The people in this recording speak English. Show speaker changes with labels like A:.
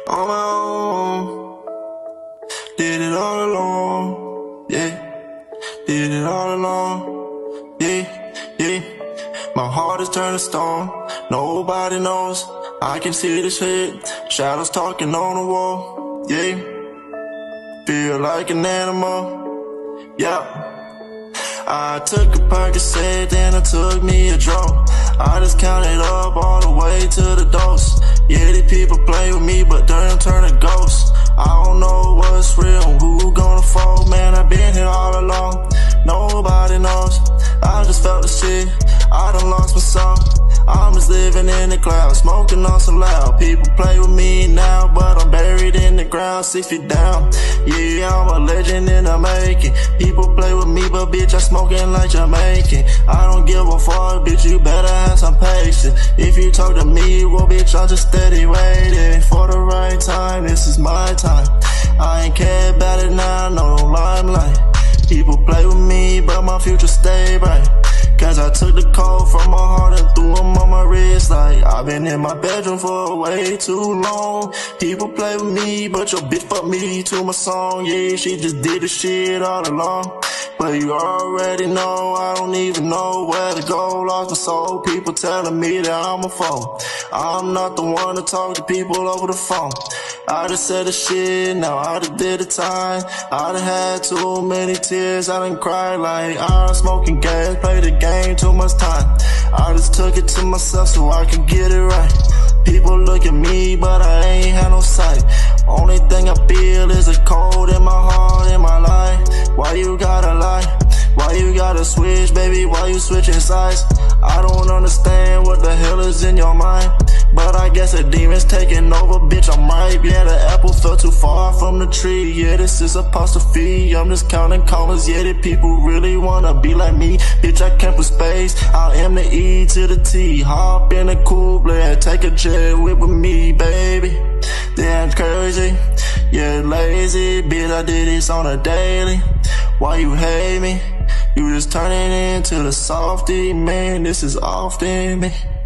A: on my own. Did it all alone, yeah. Did it all alone, yeah, yeah. My heart is turned to stone, nobody knows. I can see the shit, shadows talking on the wall, yeah. Feel like an animal, yeah. I took a Percocet, then I took me a draw. I just counted up all the way to the dose. Yeah, these people play with me, but don't turn to ghosts. I don't know what's real, who gonna fall, man, I been here all along. Nobody knows, I just felt the shit, I done lost my soul. I'm just living in the clouds, smoking on so loud. People play with me now, but I'm buried in the ground, 6 feet down. Yeah, I'm a legend in the making. People play with me, but bitch, I'm smoking like Jamaican. I don't give a fuck, bitch, you better have some patience. If you talk to me, well, bitch, I'm just steady waiting for the right time. This is my time. I ain't care about it now, no limelight. People play with me, but my future stay bright. Cause I took the cold from my heart and threw them on my wrist. Like, I've been in my bedroom for way too long. People play with me, but your bitch fucked me to my song. Yeah, she just did the shit all along. But you already know, I don't even know where to go. Lost my soul, people telling me that I'm a fool. I'm not the one to talk to people over the phone. I just said the shit, now I just did the time. I done had too many tears, I done cried like I'm smoking gas, play the game too much time. I just took it to myself so I can get it right. People look at me, but I ain't had no sight. Only thing I feel is a cold in my heart, in my life. Why you gotta lie? Why you gotta switch, baby? Why you switching sides? I don't understand what the hell is in your mind. But I guess the demon's taking over, bitch, I'm right. Yeah, the apple fell too far from the tree. Yeah, this is apostrophe. I'm just counting commas. Yeah, the people really wanna be like me. Bitch, I can't put space. I am the E to the T. Hop in a cool blade, take a jet with me, baby. Damn crazy, yeah, lazy. Bitch, I did this on a daily. Why you hate me? You just turning into the softy, man. This is often me.